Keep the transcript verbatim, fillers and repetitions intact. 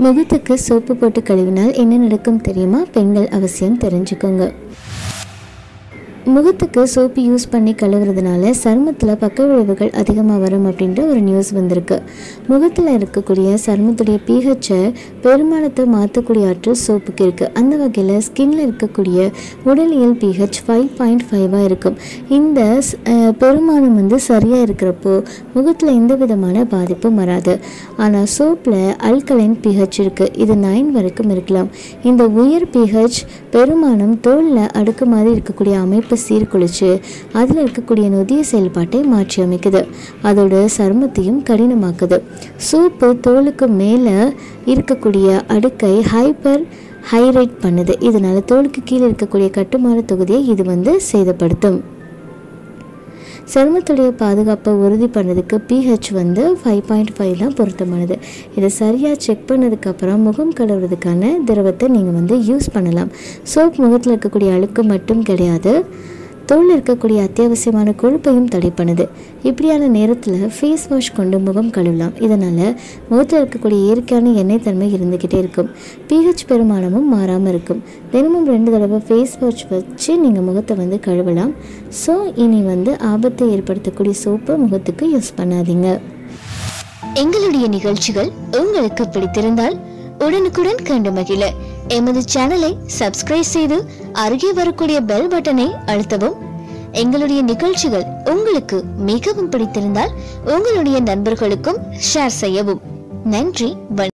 முகத்துக்கு சோப்பு போட்டு கழுவினால் என்ன நடக்கும் தெரியுமா? பெண்கள் அவசியம் தெரிஞ்சுக்கோங்க. முகத்துக்கு சோப்பு யூஸ் பண்ணி கழுவுறதுனால சருமத்தில் பக்க விளைவுகள் அதிகமாக வரும் அப்படின்ற ஒரு நியூஸ் வந்திருக்கு. முகத்தில் இருக்கக்கூடிய சருமத்துடைய பிஹெச்சை பெருமானத்தை மாற்றக்கூடிய ஆற்றல் சோப்புக்கு இருக்குது. அந்த வகையில் ஸ்கின்ல இருக்கக்கூடிய உடலியல் பிஹெச் ஃபைவ் பாயிண்ட் ஃபைவாக இருக்கும். இந்த பெருமானம் வந்து சரியாக இருக்கிறப்போ முகத்தில் எந்த விதமான பாதிப்பும் வராது. ஆனால் சோப்பில் அல்கலைன் பிஹெச் இருக்குது. இது நைன் வரைக்கும் இருக்கலாம். இந்த உயர் பிஹெச் பெருமானம் தோலில் அடுக்கு மாதிரி இருக்கக்கூடிய அமைப்பு சீர்குலைச்சு அதில் இருக்கக்கூடிய நொதிய செயல்பாட்டை மாற்றி அமைக்குது. அதோட சருமத்தையும் கடினமாக்குது. சோப்பு தோலுக்கு மேலே இருக்கக்கூடிய அடுக்கை ஹைப்பர் ஹைரைட் பண்ணுது. இதனால தோலுக்கு கீழே இருக்கக்கூடிய கட்டுமான தொகுதியை இது வந்து சேதப்படுத்தும். சருமத்துடைய பாதுகாப்பை உறுதி பண்ணதுக்கு பிஹெச் வந்து ஃபைவ் பாயிண்ட் ஃபைவ் தான் பொருத்தமானது. இதை சரியாக செக் பண்ணதுக்கப்புறம் முகம் கழுவுறதுக்கான திரவத்தை நீங்கள் வந்து யூஸ் பண்ணலாம். சோப் முகத்தில் இருக்கக்கூடிய அழுக்கு மட்டும் கிடையாது, தோல் இருக்கக்கூடிய அத்தியாவசியமான கொழுப்பையும் தடை பண்ணுது. இப்படியான நேரத்தில் ஃபேஸ் வாஷ் கொண்டு முகம் கழுவலாம். இதனால் முகத்தில் இருக்கக்கூடிய இயற்கையான எண்ணெய் தன்மை இருந்துக்கிட்டே இருக்கும். பிஹெச் பெருமானமும் மாறாமல் இருக்கும். தினமும் ரெண்டு தடவை ஃபேஸ் வாஷ் வச்சு நீங்கள் முகத்தை வந்து கழுவலாம். ஸோ இனி வந்து ஆபத்தை ஏற்படுத்தக்கூடிய சோப்பை முகத்துக்கு யூஸ் பண்ணாதீங்க. எங்களுடைய நிகழ்ச்சிகள் உங்களுக்கு பிடித்திருந்தால் உடனுக்குடன் கண்டு மகிழ எமது சேனலை சப்ஸ்கிரைப் செய்து அருகே வரக்கூடிய பெல் பட்டனை அழுத்தவும். எங்களுடைய நிகழ்ச்சிகள் உங்களுக்கு மிகவும் பிடித்திருந்தால் உங்களுடைய நண்பர்களுக்கும் ஷேர் செய்யவும். நன்றி.